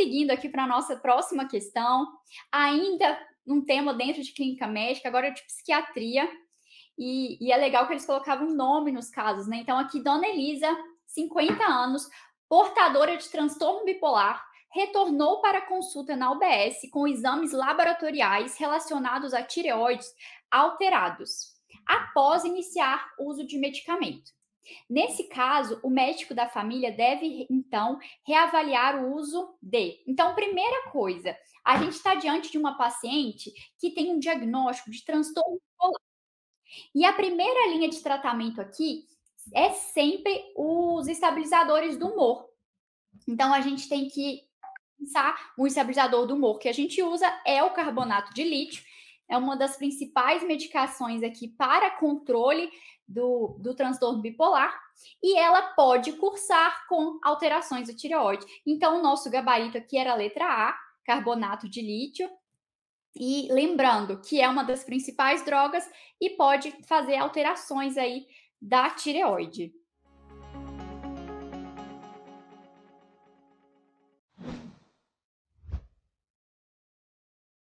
seguindo aqui para a nossa próxima questão, ainda um tema dentro de clínica médica, agora de psiquiatria, e é legal que eles colocavam nome nos casos, né? Então, aqui, Dona Elisa, 50 anos, portadora de transtorno bipolar, retornou para a consulta na UBS com exames laboratoriais relacionados a tireoides alterados, após iniciar uso de medicamento. Nesse caso, o médico da família deve, então, reavaliar o uso de. Então, primeira coisa, a gente está diante de uma paciente que tem um diagnóstico de transtorno bipolar. E a primeira linha de tratamento aqui é sempre os estabilizadores do humor. Então, a gente tem que pensar um estabilizador do humor que a gente usa é o carbonato de lítio, é uma das principais medicações aqui para controle do transtorno bipolar, e ela pode cursar com alterações da tireoide. Então, o nosso gabarito aqui era a letra A, carbonato de lítio, e lembrando que é uma das principais drogas e pode fazer alterações aí da tireoide.